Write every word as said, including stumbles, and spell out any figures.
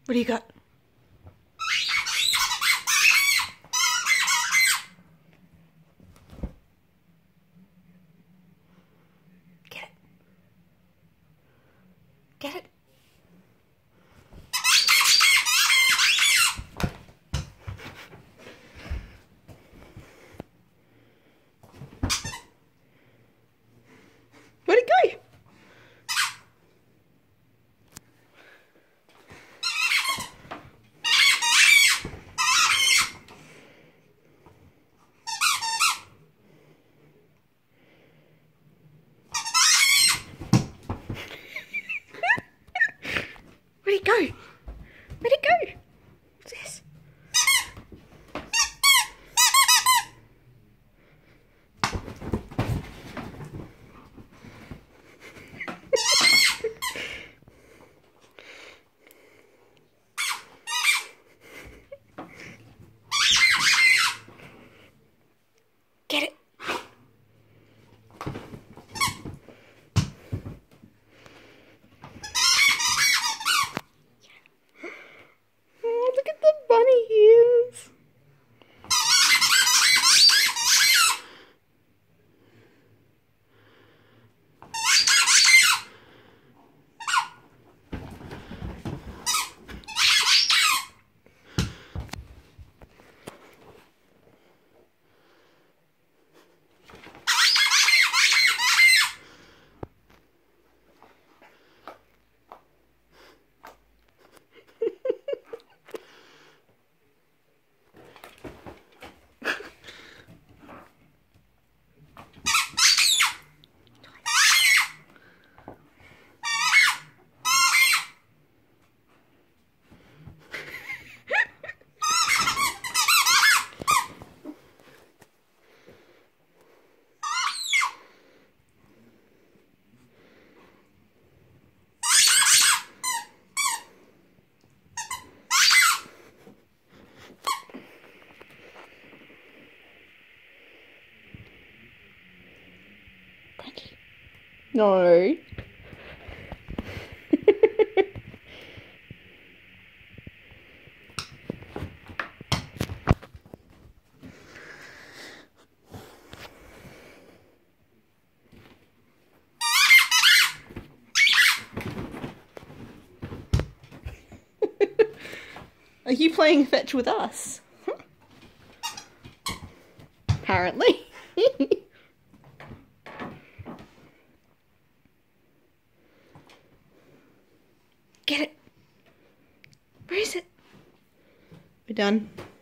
What do you got? Get it. Get it. Where'd it go? Where'd it go? Where'd it go? What's this? Get it. Oh, look at the bunny ears. No. Are you playing fetch with us? Apparently. Get it. Where is it? We're done.